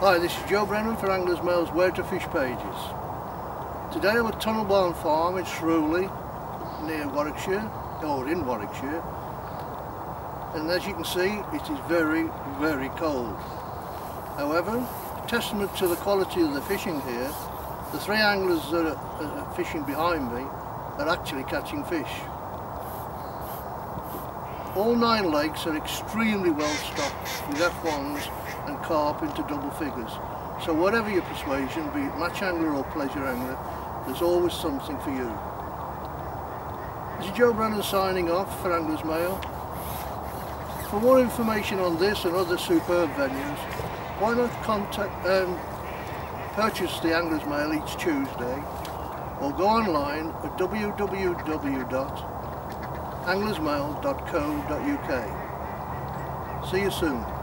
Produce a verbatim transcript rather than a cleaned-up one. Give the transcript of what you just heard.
Hi, this is Joe Brennan for Anglers Mail's Where to Fish pages. Today I'm at Tunnel Barn Farm in Shrewley, near Warwickshire, or in Warwickshire. And as you can see, it is very, very cold. However, testament to the quality of the fishing here, the three anglers that are, are fishing behind me are actually catching fish. All nine lakes are extremely well stocked with F ones and carp into double figures. So whatever your persuasion, be it match angler or pleasure angler, there's always something for you. This is Joe Brennan signing off for Anglers Mail. For more information on this and other superb venues, why not contact, um, purchase the Anglers Mail each Tuesday, or go online at w w w dot anglers mail dot co dot u k. See you soon.